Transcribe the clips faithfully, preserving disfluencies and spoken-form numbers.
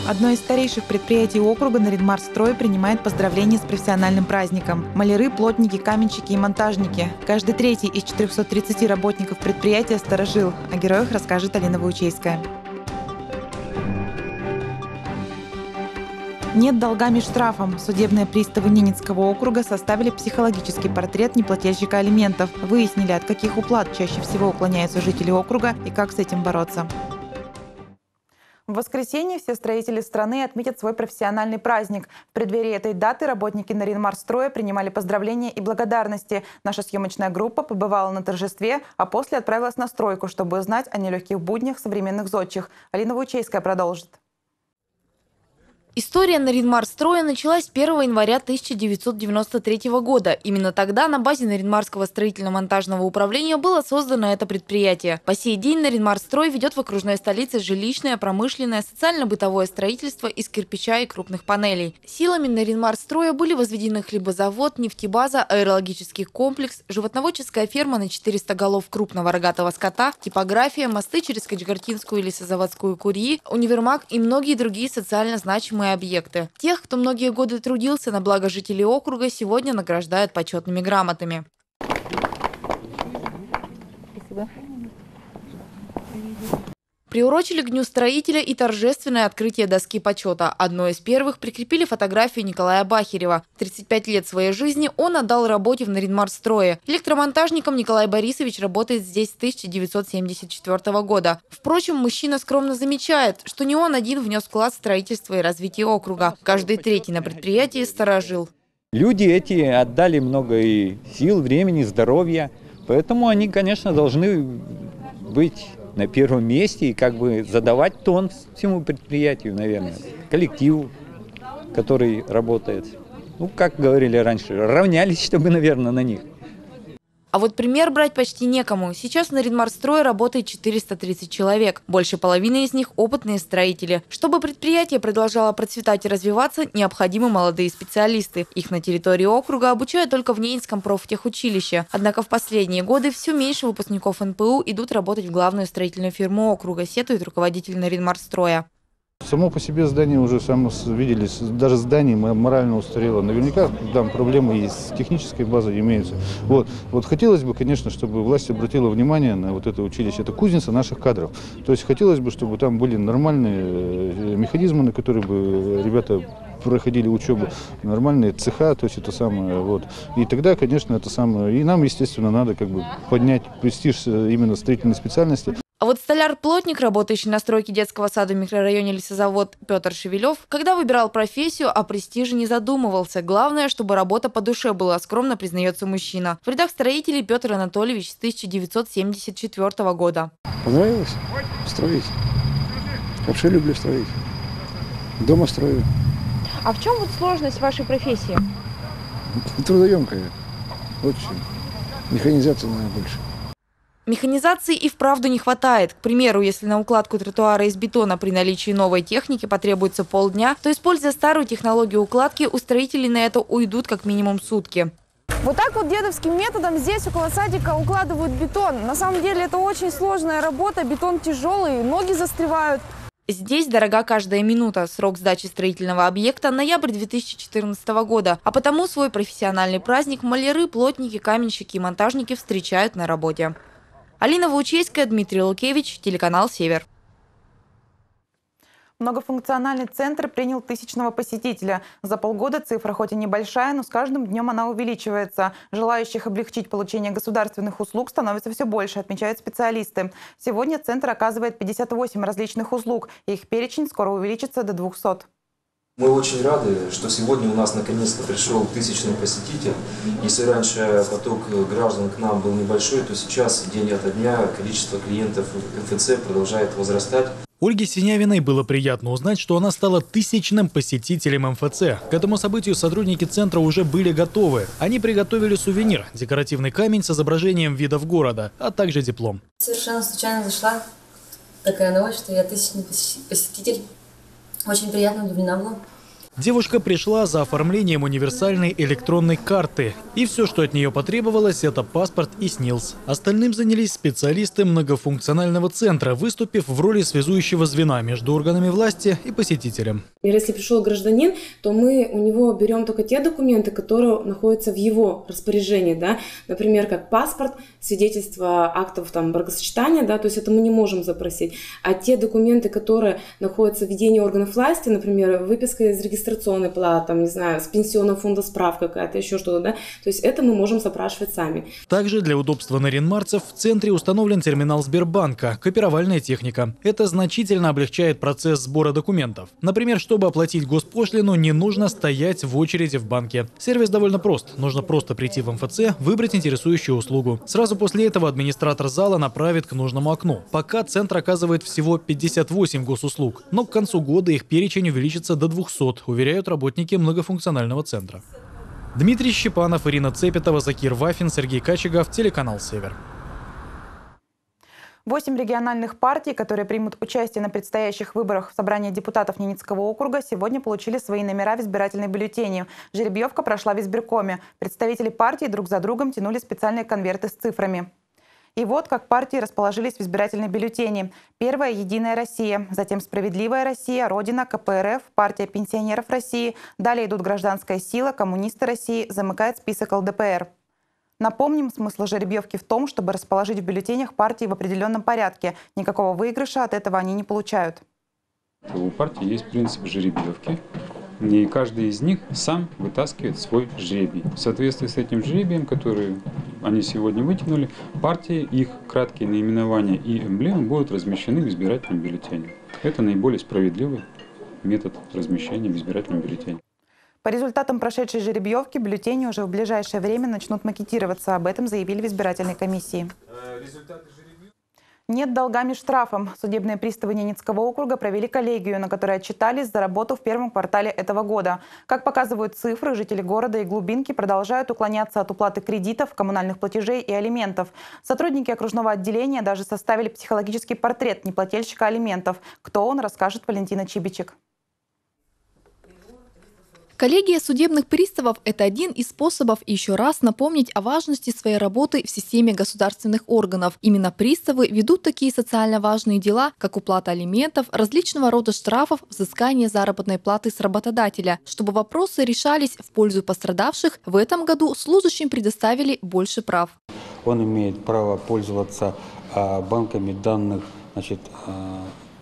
Одно из старейших предприятий округа Нарьян-Мар-Строй принимает поздравления с профессиональным праздником. Маляры, плотники, каменщики и монтажники. Каждый третий из четырёхсот тридцати работников предприятия старожил. О героях расскажет Алина Ваучейская. Нет долгами штрафом. Судебные приставы Ненецкого округа составили психологический портрет неплательщика алиментов. Выяснили, от каких уплат чаще всего уклоняются жители округа и как с этим бороться. В воскресенье все строители страны отметят свой профессиональный праздник. В преддверии этой даты работники Нарьян-Мар-Строя принимали поздравления и благодарности. Наша съемочная группа побывала на торжестве, а после отправилась на стройку, чтобы узнать о нелегких буднях современных зодчих. Алина Ваучейская продолжит. История Нарьян-Мар-Строя началась первого января тысяча девятьсот девяносто третьего года. Именно тогда на базе Нарьян-Марского строительно-монтажного управления было создано это предприятие. По сей день Нарьян-Мар-Строй ведет в окружной столице жилищное, промышленное, социально-бытовое строительство из кирпича и крупных панелей. Силами Нарьян-Мар-Строя были возведены хлебозавод, нефтебаза, аэрологический комплекс, животноводческая ферма на четыреста голов крупного рогатого скота, типография, мосты через Качгартинскую и лесозаводскую курьи, универмаг и многие другие социально значимые объекты. Тех, кто многие годы трудился на благо жителей округа, сегодня награждают почетными грамотами. Спасибо. Приурочили к Дню строителя и торжественное открытие доски почета. Одной из первых прикрепили фотографию Николая Бахирева. тридцать пять лет своей жизни он отдал работе в Нарьян-Мар-Строе. Электромонтажником Николай Борисович работает здесь с тысяча девятьсот семьдесят четвёртого года. Впрочем, мужчина скромно замечает, что не он один внес вклад в строительство и развитие округа. Каждый третий на предприятии сторожил. Люди эти отдали много и сил, времени, здоровья. Поэтому они, конечно, должны быть на первом месте и как бы задавать тон всему предприятию, наверное, коллективу, который работает. Ну, как говорили раньше, равнялись, чтобы, наверное, на них. А вот пример брать почти некому. Сейчас в Нарьян-Мар-Строе работает четыреста тридцать человек. Больше половины из них – опытные строители. Чтобы предприятие продолжало процветать и развиваться, необходимы молодые специалисты. Их на территории округа обучают только в Ненецком профтехучилище. Однако в последние годы все меньше выпускников эн пэ у идут работать в главную строительную фирму округа, сетует руководитель Нарьян-Мар-Строя. Само по себе здание уже само видели, даже здание морально устарело. Наверняка там проблемы и с технической базой имеются. Вот. Вот хотелось бы, конечно, чтобы власть обратила внимание на вот это училище. Это кузница наших кадров. То есть хотелось бы, чтобы там были нормальные механизмы, на которые бы ребята проходили учебу, нормальные цеха, то есть это самое. Вот. И тогда, конечно, это самое. И нам, естественно, надо как бы поднять престиж именно строительной специальности. А вот столяр-плотник, работающий на стройке детского сада в микрорайоне Лесозавод Петр Шевелев, когда выбирал профессию, о престиже не задумывался. Главное, чтобы работа по душе была, скромно признается мужчина. В рядах строителей Петр Анатольевич с тысяча девятьсот семьдесят четвёртого года. Понравилось строить. Вообще люблю строить. Дома строю. А в чем вот сложность вашей профессии? Трудоемкая. Очень. Механизация, наверное, больше. Механизации и вправду не хватает. К примеру, если на укладку тротуара из бетона при наличии новой техники потребуется полдня, то, используя старую технологию укладки, у строителей на это уйдут как минимум сутки. Вот так вот дедовским методом здесь около садика укладывают бетон. На самом деле это очень сложная работа, бетон тяжелый, ноги застревают. Здесь дорога каждая минута. Срок сдачи строительного объекта – ноябрь две тысячи четырнадцатого года. А потому свой профессиональный праздник маляры, плотники, каменщики и монтажники встречают на работе. Алина Ваучейская, Дмитрий Лукевич, телеканал «Север». Многофункциональный центр принял тысячного посетителя. За полгода цифра хоть и небольшая, но с каждым днем она увеличивается. Желающих облегчить получение государственных услуг становится все больше, отмечают специалисты. Сегодня центр оказывает пятьдесят восемь различных услуг, и их перечень скоро увеличится до двухсот. Мы очень рады, что сегодня у нас наконец-то пришел тысячный посетитель. Если раньше поток граждан к нам был небольшой, то сейчас день ото дня количество клиентов эн эф цэ продолжает возрастать. Ольге Синявиной было приятно узнать, что она стала тысячным посетителем эм эф цэ. К этому событию сотрудники центра уже были готовы. Они приготовили сувенир – декоративный камень с изображением видов города, а также диплом. Совершенно случайно зашла такая новость, что я тысячный посетитель. Очень приятно, удивлена была. Девушка пришла за оформлением универсальной электронной карты. И все, что от нее потребовалось, это паспорт и СНИЛС. Остальным занялись специалисты многофункционального центра, выступив в роли связующего звена между органами власти и посетителем. Если пришел гражданин, то мы у него берем только те документы, которые находятся в его распоряжении. Да? Например, как паспорт, свидетельство актов там, бракосочетания, да? То есть это мы не можем запросить. А те документы, которые находятся в ведении органов власти, например, выписка из регистрационной платы, там, не знаю, с пенсионного фонда справка какая-то, еще что-то, да, то есть это мы можем запрашивать сами. Также для удобства наринмарцев в центре установлен терминал Сбербанка, копировальная техника. Это значительно облегчает процесс сбора документов. Например, чтобы оплатить госпошлину, не нужно стоять в очереди в банке. Сервис довольно прост. Нужно просто прийти в эм эф цэ, выбрать интересующую услугу. Сразу после этого администратор зала направит к нужному окну. Пока центр оказывает всего пятьдесят восемь госуслуг, но к концу года их перечень увеличится до двухсот, уверяют работники многофункционального центра. Дмитрий Щепанов, Ирина Цепетова, Закир Вафин, Сергей Качегов, телеканал «Север». Восемь региональных партий, которые примут участие на предстоящих выборах в собрании депутатов Ненецкого округа, сегодня получили свои номера в избирательной бюллетени. Жеребьевка прошла в избиркоме. Представители партий друг за другом тянули специальные конверты с цифрами. И вот как партии расположились в избирательной бюллетени. Первая – «Единая Россия», затем «Справедливая Россия», «Родина», ка пэ эр эф, партия пенсионеров России. Далее идут «Гражданская сила», «Коммунисты России», замыкает список эл дэ пэ эр. Напомним, смысл жеребьевки в том, чтобы расположить в бюллетенях партии в определенном порядке. Никакого выигрыша от этого они не получают. У партии есть принцип жеребьевки. И каждый из них сам вытаскивает свой жребий. В соответствии с этим жребием, который они сегодня вытянули, партии, их краткие наименования и эмблемы будут размещены в избирательном бюллетене. Это наиболее справедливый метод размещения в избирательном бюллетене. По результатам прошедшей жеребьевки бюллетени уже в ближайшее время начнут макетироваться. Об этом заявили в избирательной комиссии. Нет долгами штрафом. Судебные приставы Ненецкого округа провели коллегию, на которой отчитались за работу в первом квартале этого года. Как показывают цифры, жители города и глубинки продолжают уклоняться от уплаты кредитов, коммунальных платежей и алиментов. Сотрудники окружного отделения даже составили психологический портрет неплательщика алиментов. Кто он, расскажет Валентина Чибичек. Коллегия судебных приставов – это один из способов еще раз напомнить о важности своей работы в системе государственных органов. Именно приставы ведут такие социально важные дела, как уплата алиментов, различного рода штрафов, взыскание заработной платы с работодателя. Чтобы вопросы решались в пользу пострадавших, в этом году служащим предоставили больше прав. Он имеет право пользоваться а, банками данных, значит, а,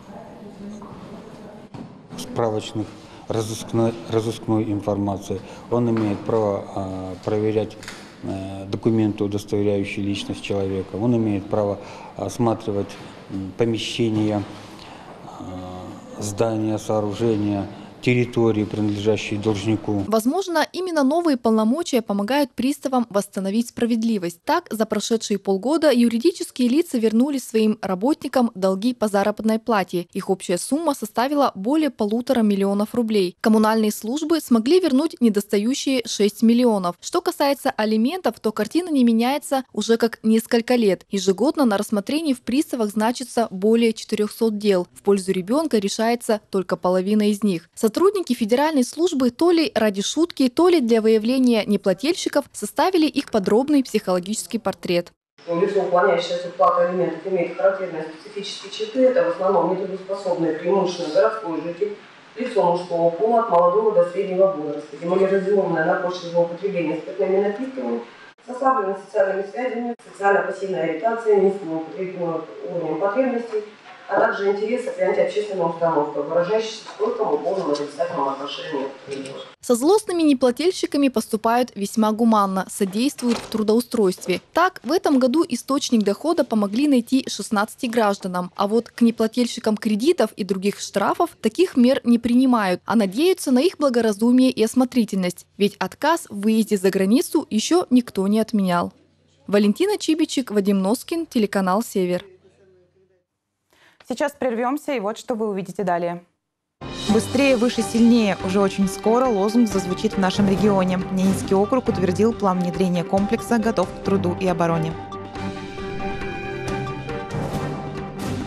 справочных, Разыскной, разыскной информации. Он имеет право э, проверять э, документы, удостоверяющие личность человека. Он имеет право осматривать э, помещения, э, здания, сооружения, территории, принадлежащие должнику. Возможно, именно новые полномочия помогают приставам восстановить справедливость. Так, за прошедшие полгода юридические лица вернули своим работникам долги по заработной плате. Их общая сумма составила более полутора миллионов рублей. Коммунальные службы смогли вернуть недостающие шесть миллионов. Что касается алиментов, то картина не меняется уже как несколько лет. Ежегодно на рассмотрении в приставах значится более четырёхсот дел. В пользу ребенка решается только половина из них. Сотрудники федеральной службы то ли ради шутки, то ли для выявления неплательщиков составили их подробный психологический портрет. Лицо, уклоняющееся от уплаты алиментов, имеет характерные специфические черты. Это в основном нетрудоспособный, преимущественно городской житель, лицо мужского пола от молодого до среднего возраста, деморализованное на почве злоупотребления спиртными напитками, с ослабленными социальными связями, социально-пассивная ориентация, низким уровнем потребностей, а также интересы при антиобщественной установке, выражающейся в стойком и полном отрицательном отношении к людям. Со злостными неплательщиками поступают весьма гуманно, содействуют в трудоустройстве. Так, в этом году источник дохода помогли найти шестнадцати гражданам. А вот к неплательщикам кредитов и других штрафов таких мер не принимают, а надеются на их благоразумие и осмотрительность. Ведь отказ в выезде за границу еще никто не отменял. Валентина Чибичек, Вадим Носкин, телеканал «Север». Сейчас прервемся, и вот что вы увидите далее. Быстрее, выше, сильнее. Уже очень скоро лозунг зазвучит в нашем регионе. Ненецкий округ утвердил план внедрения комплекса «Готов к труду и обороне».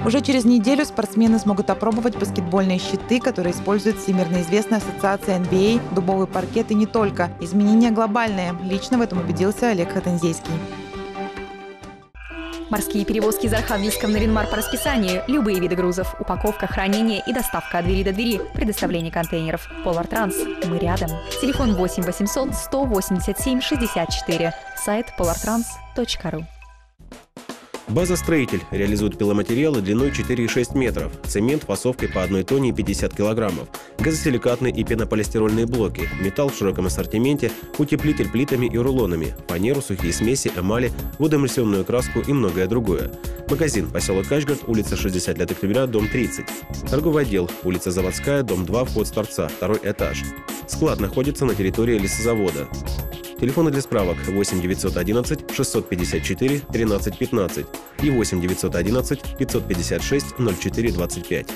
Уже через неделю спортсмены смогут опробовать баскетбольные щиты, которые использует всемирно известная ассоциация эн би эй, дубовый паркет и не только. Изменения глобальные. Лично в этом убедился Олег Хатанзейский. Морские перевозки из Архангельска в Наринмар по расписанию, любые виды грузов, упаковка, хранение и доставка от двери до двери, предоставление контейнеров. Полартранс. Мы рядом. Телефон восемь восемьсот сто восемьдесят семь шестьдесят четыре. Сайт полартранс точка ру. База «Строитель» реализует пиломатериалы длиной четыре и шесть метров, цемент фасовкой по одной тонне и пятьдесят килограммов, газосиликатные и пенополистирольные блоки, металл в широком ассортименте, утеплитель плитами и рулонами, фанеру, сухие смеси, эмали, водоэмульсионную краску и многое другое. Магазин, поселок Качгород, улица шестьдесят лет октября, дом тридцать. Торговый отдел, улица Заводская, дом два, вход с торца, второй этаж. Склад находится на территории лесозавода. Телефоны для справок восемь девятьсот одиннадцать шестьсот пятьдесят четыре тринадцать пятнадцать и восемь девятьсот одиннадцать пятьсот пятьдесят шесть ноль четыре двадцать пять.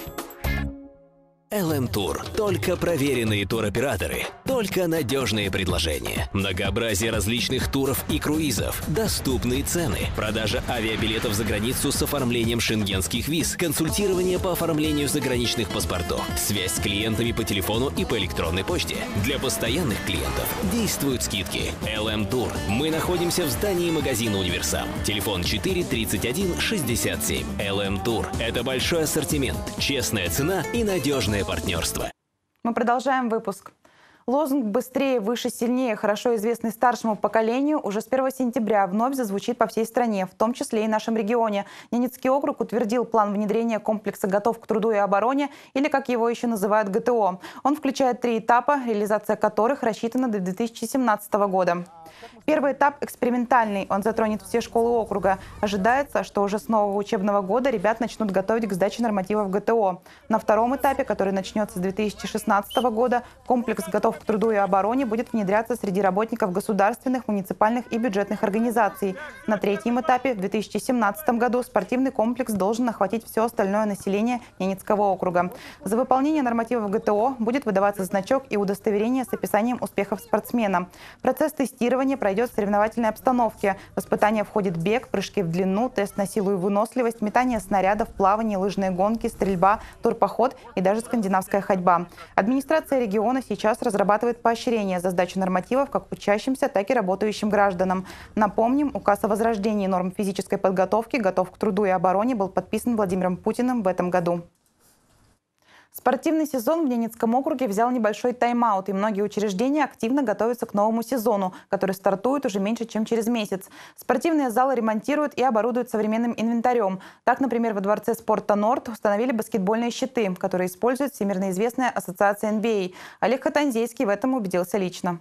эл эм Тур. Только проверенные туроператоры, только надежные предложения. Многообразие различных туров и круизов, доступные цены, продажа авиабилетов за границу с оформлением шенгенских виз, консультирование по оформлению заграничных паспортов, связь с клиентами по телефону и по электронной почте. Для постоянных клиентов действуют скидки. эл эм Тур. Мы находимся в здании магазина «Универсам». Телефон четыре тридцать один шестьдесят семь. эл эм Тур. Это большой ассортимент, честная цена и надежное партнерство. Мы продолжаем выпуск. Лозунг «Быстрее, выше, сильнее», хорошо известный старшему поколению, уже с первого сентября вновь зазвучит по всей стране, в том числе и в нашем регионе. Ненецкий округ утвердил план внедрения комплекса «Готов к труду и обороне», или, как его еще называют, гэ тэ о. Он включает три этапа, реализация которых рассчитана до две тысячи семнадцатого года. Первый этап экспериментальный, он затронет все школы округа. Ожидается, что уже с нового учебного года ребят начнут готовить к сдаче нормативов гэ тэ о. На втором этапе, который начнется с две тысячи шестнадцатого года, комплекс «Готов к труду и обороне» будет внедряться среди работников государственных, муниципальных и бюджетных организаций. На третьем этапе, в две тысячи семнадцатом году, спортивный комплекс должен охватить все остальное население Ненецкого округа. За выполнение нормативов гэ тэ о будет выдаваться значок и удостоверение с описанием успехов спортсмена. Процесс тестирования пройдет в соревновательной обстановке. В испытания входит бег, прыжки в длину, тест на силу и выносливость, метание снарядов, плавание, лыжные гонки, стрельба, турпоход и даже скандинавская ходьба. Администрация региона сейчас разрабатывает поощрение за сдачу нормативов как учащимся, так и работающим гражданам. Напомним, указ о возрождении норм физической подготовки «Готов к труду и обороне» был подписан Владимиром Путиным в этом году. Спортивный сезон в Ненецком округе взял небольшой тайм-аут, и многие учреждения активно готовятся к новому сезону, который стартует уже меньше, чем через месяц. Спортивные залы ремонтируют и оборудуют современным инвентарем. Так, например, во дворце спорта «Норд» установили баскетбольные щиты, которые использует всемирно известная ассоциация эн би эй. Олег Хатанзейский в этом убедился лично.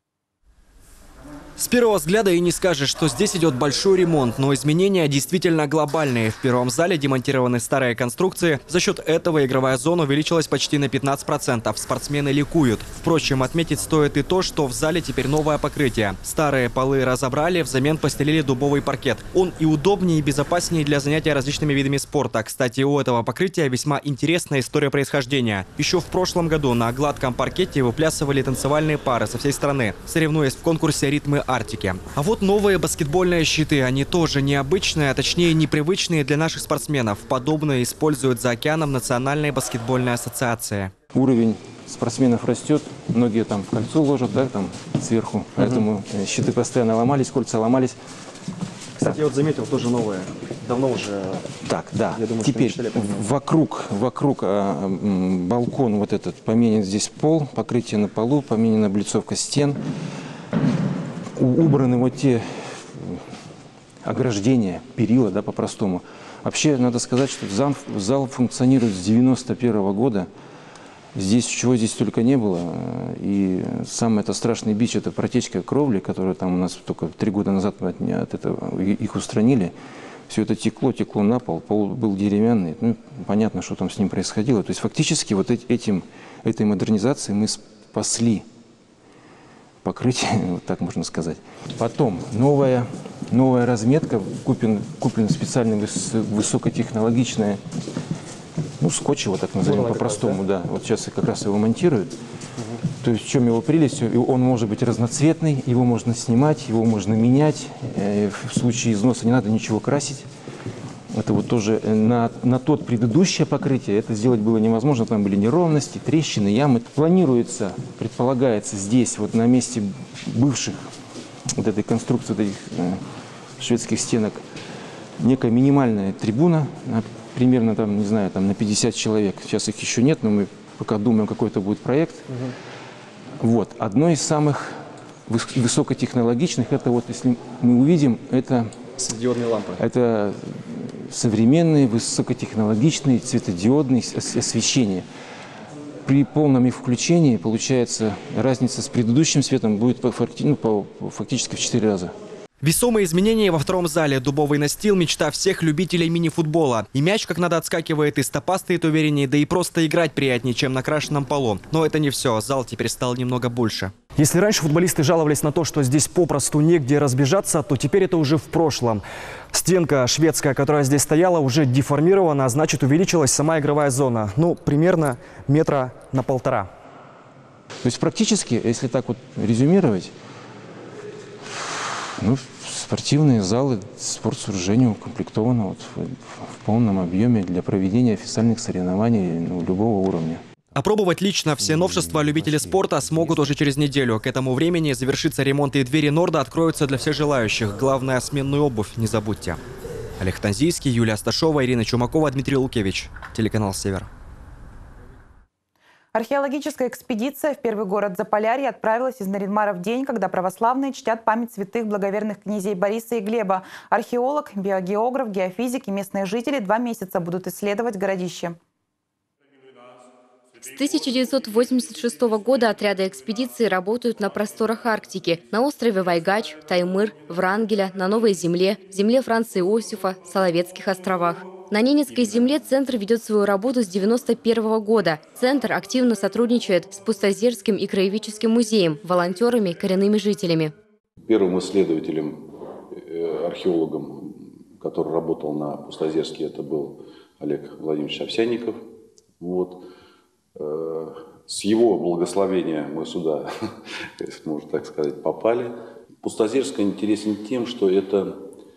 С первого взгляда и не скажешь, что здесь идет большой ремонт, но изменения действительно глобальные. В первом зале демонтированы старые конструкции. За счет этого игровая зона увеличилась почти на пятнадцать процентов. Спортсмены ликуют. Впрочем, отметить стоит и то, что в зале теперь новое покрытие. Старые полы разобрали, взамен постелили дубовый паркет. Он и удобнее, и безопаснее для занятия различными видами спорта. Кстати, у этого покрытия весьма интересная история происхождения. Еще в прошлом году на гладком паркете выплясывали танцевальные пары со всей страны, соревнуясь в конкурсе «Ритмы Арктики». А вот новые баскетбольные щиты, они тоже необычные, а точнее непривычные для наших спортсменов. Подобные используют за океаном Национальная баскетбольная ассоциация. Уровень спортсменов растет, многие там в кольцо ложат, да, там сверху, угу. Поэтому щиты постоянно ломались, кольца ломались. Кстати, я вот заметил, тоже новые. Давно уже. Так, да. Я думаю, теперь вокруг, вокруг а, балкон вот этот, поменен здесь пол, покрытие на полу, поменена облицовка стен. Убраны вот те ограждения, перила, да, по-простому. Вообще, надо сказать, что зал, зал функционирует с девяносто первого года. Здесь чего здесь только не было. И самый это страшный бич – это протечка кровли, которая там у нас только три года назад от, от этого их устранили. Все это текло, текло на пол, пол был деревянный. Ну, понятно, что там с ним происходило. То есть фактически вот этим, этой модернизацией мы спасли покрытие, вот так можно сказать. Потом новая, новая разметка, куплен, куплен специальный высокотехнологичная, ну, скотч его так назовем по-простому, да. Вот сейчас как раз его монтируют. Угу. То есть в чем его прелесть? Он может быть разноцветный, его можно снимать, его можно менять. В случае износа не надо ничего красить. Это вот тоже на, на тот предыдущее покрытие это сделать было невозможно. Там были неровности, трещины, ямы. Планируется, предполагается здесь, вот на месте бывших вот этой конструкции, вот этих э, шведских стенок, некая минимальная трибуна, на, примерно там, не знаю, там на пятьдесят человек. Сейчас их еще нет, но мы пока думаем, какой-то будет проект. Угу. Вот. Одно из самых высокотехнологичных, это вот, если мы увидим, это... Светодиодные лампы. Это современные, высокотехнологичные светодиодные освещения. При полном их включении, получается, разница с предыдущим светом будет факти, ну, по, фактически в четыре раза. Весомые изменения во втором зале. Дубовый настил – мечта всех любителей мини-футбола. И мяч как надо отскакивает, и стопа стоит увереннее, да и просто играть приятнее, чем на крашенном полу. Но это не все. Зал теперь стал немного больше. Если раньше футболисты жаловались на то, что здесь попросту негде разбежаться, то теперь это уже в прошлом. Стенка шведская, которая здесь стояла, уже деформирована, а значит увеличилась сама игровая зона. Ну, примерно метра на полтора. То есть практически, если так вот резюмировать, ну, спортивные залы спортсооружения укомплектованы вот в, в полном объеме для проведения официальных соревнований, ну, любого уровня. Опробовать лично все новшества любители спорта смогут уже через неделю. К этому времени завершится ремонт, и двери Норда откроются для всех желающих. Главное, сменную обувь не забудьте. Олег Танзийский, Юлия Асташова, Ирина Чумакова, Дмитрий Лукевич. Телеканал «Север». Археологическая экспедиция в первый город Заполярья отправилась из Нарьян-Мара в день, когда православные чтят память святых благоверных князей Бориса и Глеба. Археолог, биогеограф, геофизик и местные жители два месяца будут исследовать городище. С тысяча девятьсот восемьдесят шестого года отряды экспедиции работают на просторах Арктики, на острове Вайгач, Таймыр, Врангеля, на Новой Земле, земле Франца Иосифа, Соловецких островах. На Ненецкой земле центр ведет свою работу с девяносто первого года. Центр активно сотрудничает с Пустозерским и краеведческим музеем, волонтерами, коренными жителями. Первым исследователем, археологом, который работал на Пустозерске, это был Олег Владимирович Овсянников. Вот. С его благословения мы сюда, если можно так сказать, попали. Пустозерск интересен тем, что это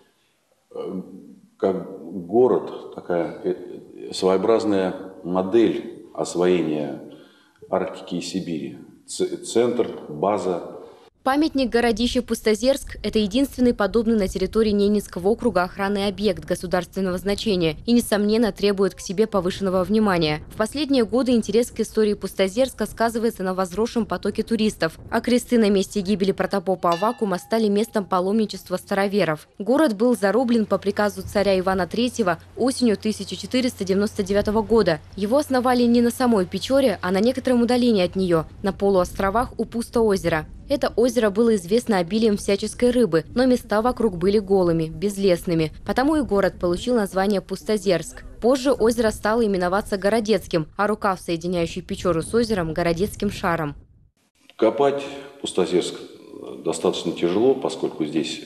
как город, такая своеобразная модель освоения Арктики и Сибири. Центр, база. Памятник городища Пустозерск – это единственный подобный на территории Ненецкого округа охранный объект государственного значения и, несомненно, требует к себе повышенного внимания. В последние годы интерес к истории Пустозерска сказывается на возросшем потоке туристов, а кресты на месте гибели протопопа Аввакума стали местом паломничества староверов. Город был зарублен по приказу царя Ивана Третьего осенью тысяча четыреста девяносто девятого года. Его основали не на самой Печоре, а на некотором удалении от нее, на полуостровах у Пустоозера. Это озеро было известно обилием всяческой рыбы, но места вокруг были голыми, безлесными. Потому и город получил название Пустозерск. Позже озеро стало именоваться Городецким, а рукав, соединяющий Печору с озером, Городецким шаром. Копать Пустозерск достаточно тяжело, поскольку здесь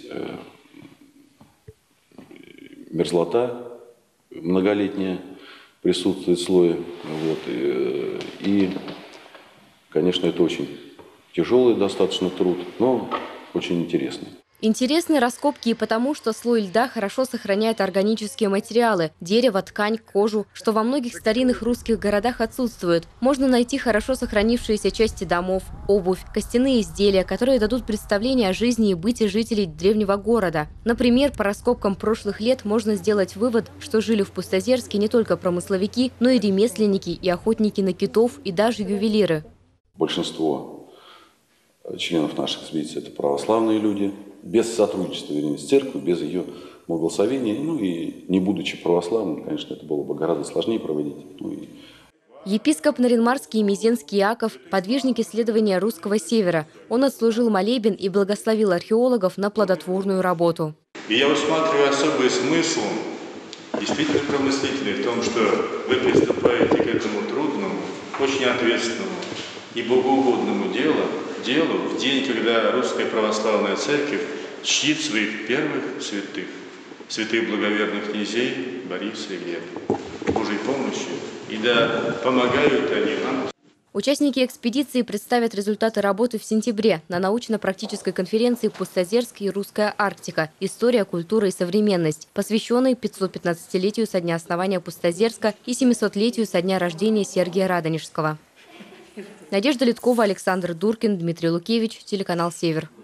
мерзлота многолетняя, присутствует слой. Вот, и, и, конечно, это очень тяжелый достаточно труд, но очень интересный. Интересны раскопки и потому, что слой льда хорошо сохраняет органические материалы – дерево, ткань, кожу, что во многих старинных русских городах отсутствует. Можно найти хорошо сохранившиеся части домов, обувь, костяные изделия, которые дадут представление о жизни и быте жителей древнего города. Например, по раскопкам прошлых лет можно сделать вывод, что жили в Пустозерске не только промысловики, но и ремесленники, и охотники на китов, и даже ювелиры. Большинство членов наших экспедиций – это православные люди, без сотрудничества, вернее, с церковью, без ее благословения. Ну и не будучи православным, конечно, это было бы гораздо сложнее проводить. Ну и... Епископ Нарьян-Марский и Мезенский Иаков – подвижник исследования русского севера. Он отслужил молебен и благословил археологов на плодотворную работу. И я усматриваю особый смысл действительно промыслительный в том, что вы приступаете к этому трудному, очень ответственному и богоугодному делу, делу в день, когда Русская Православная Церковь чтит своих первых святых, святых благоверных князей Бориса и Глеба, Божьей помощью, и да помогают они нам. Участники экспедиции представят результаты работы в сентябре на научно-практической конференции «Пустозерск и русская Арктика. История, культура и современность», посвященной пятисотпятнадцатилетию со дня основания Пустозерска и семисотлетию со дня рождения Сергия Радонежского. Надежда Литкова, Александр Дуркин, Дмитрий Лукевич, телеканал «Север».